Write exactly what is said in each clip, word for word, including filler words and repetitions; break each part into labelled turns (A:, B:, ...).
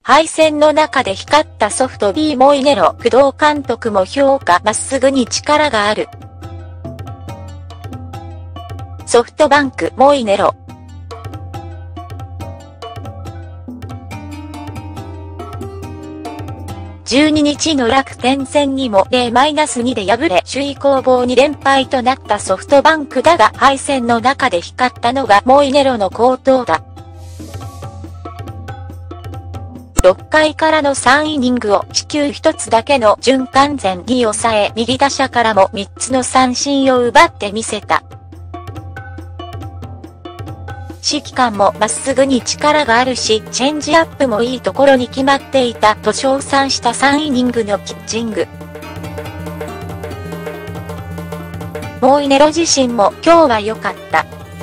A: 敗戦の中で光ったソフト B モイネロ。工藤監督も評価。まっすぐに力がある。ソフトバンク、モイネロ。じゅうににちの楽天戦にも ゼロたいに で敗れ首位攻防に連敗となったソフトバンクだが敗戦の中で光ったのがモイネロの好投だ。ろっかいからのさんイニングを四球ひとつだけの準完全に抑え右打者からもみっつの三振を奪ってみせた。指揮官もまっすぐに力があるし、チェンジアップもいいところに決まっていたと称賛したさんイニングのピッチング。モイネロ自身も今日は良かった。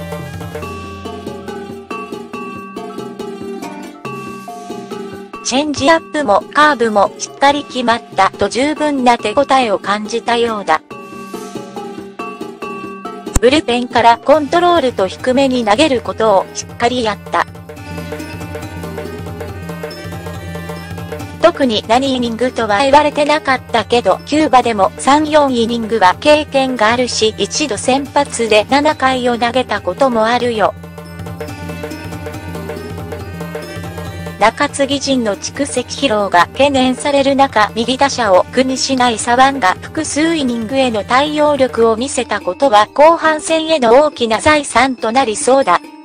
A: チェンジアップもカーブもしっかり決まったと十分な手応えを感じたようだ。ブルペンからコントロールと低めに投げることをしっかりやった。特に何イニングとは言われてなかったけど、キューバでもさん、よんイニングは経験があるし、一度先発でななかいを投げたこともあるよ。中継ぎ陣の蓄積疲労が懸念される中、右打者を苦にしない左腕が複数イニングへの対応力を見せたことは後半戦への大きな財産となりそうだ。